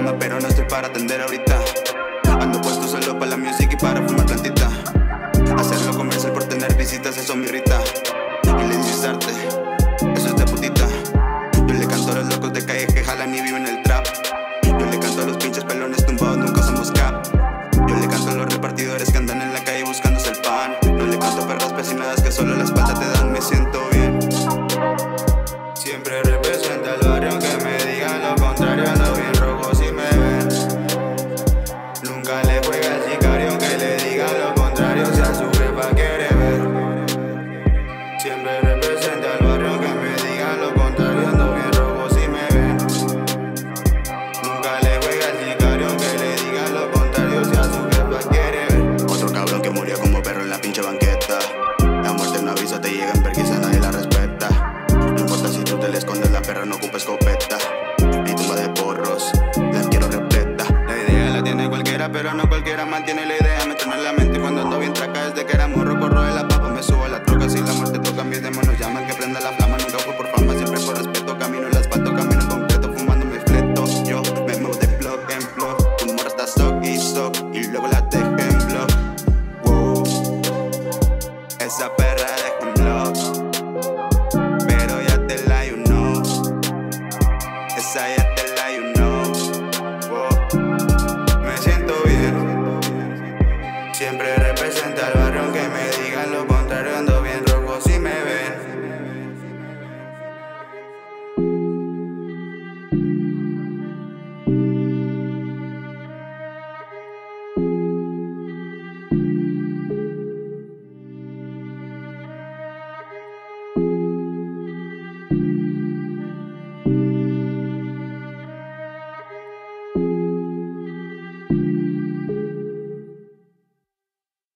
llama pero no estoy para atender ahorita. Ando puesto solo para la music y para fumar plantita. Hacerlo comercial por tener visitas, eso me irrita. Y le dices arte, eso es de putita. Yo le canto a los locos de calle que jalan y viven el trap. Yo le canto a los pinches pelones tumbados, nunca somos cap. Yo le canto a los repartidores que andan en la calle buscándose el pan. No le canto a perras persinadas que solo la espalda te dan, me siento bien. Siempre representa el barrio, aunque me digan lo contrario. Ando bien rojo si me ven. Nunca le juega el sicario, aunque le digan lo contrario. Si a su jefa quiere ver. Siempre representa el barrio, aunque me digan lo contrario. Ando bien rojo si me ven. Nunca le juega el sicario, aunque le digan lo contrario. Si a su jefa quiere ver. Otro cabrón que murió como perro en la pinche banqueta. La muerte no avisa, te llega en perquisa, nadie la respeta. No importa si tú te le escondes, la perra no ocupa escopeta. Mi tumba de porros, la quiero repleta. La idea la tiene cualquiera, pero no cualquiera mantiene la idea. Me truena en la mente cuando ando bien traca. Desde que era morro, corro de la papa, me subo a la troca. Si la muerte toca, mis demonios llaman que prenda la flama. Nunca fue por fama, siempre por respeto. Camino el asfalto, camino en concreto, fumando mi fleto. Yo me muevo de blog en blog. Tu morra está stock y luego la dejé en blog. Wow, esa perra deja en blog. Pero ya te la you know. Esa ya te